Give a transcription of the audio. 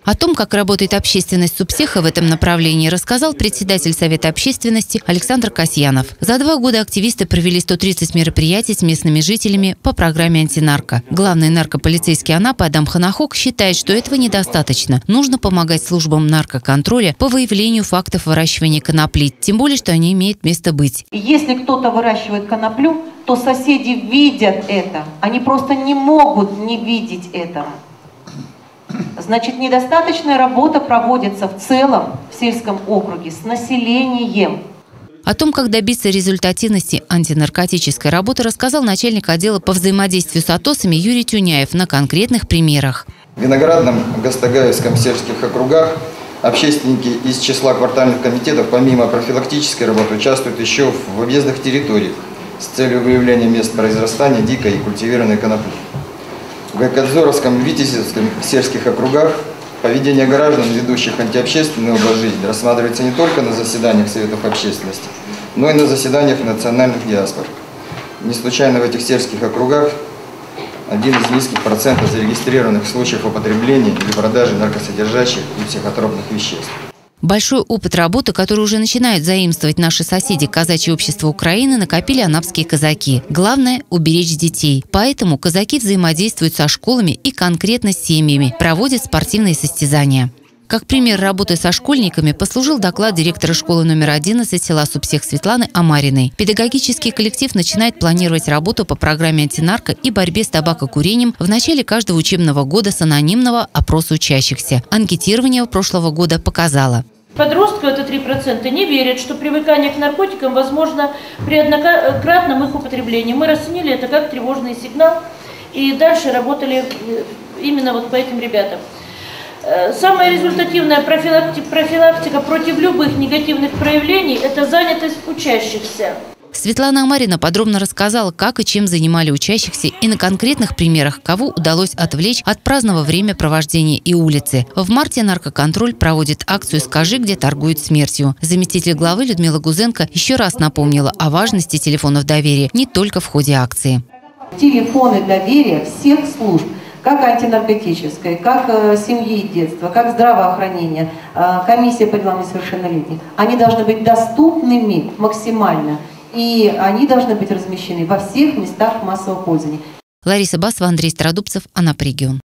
О том, как работает общественность Субсеха в этом направлении, рассказал председатель Совета общественности Александр Касьянов. За 2 года активисты провели 130 мероприятий с местными жителями по программе «Антинарко». Главный наркополицейский Анапы Адам Ханахок считает, что этого недостаточно. Нужно помогать службам наркоконтроля по выявлению фактов выращивания конопли, тем более, что они имеют место быть. Если кто-то выращивает коноплю, то соседи видят это. Они просто не могут не видеть этого. Значит, недостаточная работа проводится в целом в сельском округе с населением. О том, как добиться результативности антинаркотической работы, рассказал начальник отдела по взаимодействию с АТОСами Юрий Тюняев на конкретных примерах. В Виноградном, Гастагаевском сельских округах общественники из числа квартальных комитетов помимо профилактической работы участвуют еще в объездных территориях с целью выявления мест произрастания дикой и культивированной конопли. В Гайкадзоровском и Витязевском сельских округах поведение граждан, ведущих антиобщественный образ жизни, рассматривается не только на заседаниях Советов общественности, но и на заседаниях национальных диаспор. Не случайно в этих сельских округах один из низких процентов зарегистрированных случаев употребления или продажи наркосодержащих и психотропных веществ. Большой опыт работы, который уже начинают заимствовать наши соседи казачье общество Украины, накопили анапские казаки. Главное – уберечь детей. Поэтому казаки взаимодействуют со школами и конкретно с семьями, проводят спортивные состязания. Как пример работы со школьниками послужил доклад директора школы номер 11 села Субсех Светланы Амариной. Педагогический коллектив начинает планировать работу по программе «Антинарко» и борьбе с табакокурением в начале каждого учебного года с анонимного опроса учащихся. Анкетирование прошлого года показало. Подростки, это 3%, не верят, что привыкание к наркотикам возможно при однократном их употреблении. Мы расценили это как тревожный сигнал и дальше работали именно вот по этим ребятам. Самая результативная профилактика против любых негативных проявлений – это занятость учащихся. Светлана Амарина подробно рассказала, как и чем занимали учащихся и на конкретных примерах, кого удалось отвлечь от праздного времяпровождения и улицы. В марте наркоконтроль проводит акцию «Скажи, где торгуют смертью». Заместитель главы Людмила Гузенко еще раз напомнила о важности телефонов доверия не только в ходе акции. Телефоны доверия всех служб, как антинаркотической, как семьи и детства, как здравоохранение, комиссия по делам несовершеннолетних, они должны быть доступными максимально. И они должны быть размещены во всех местах массового пользования. Лариса Басова, Андрей Стародубцев, Анапа регион.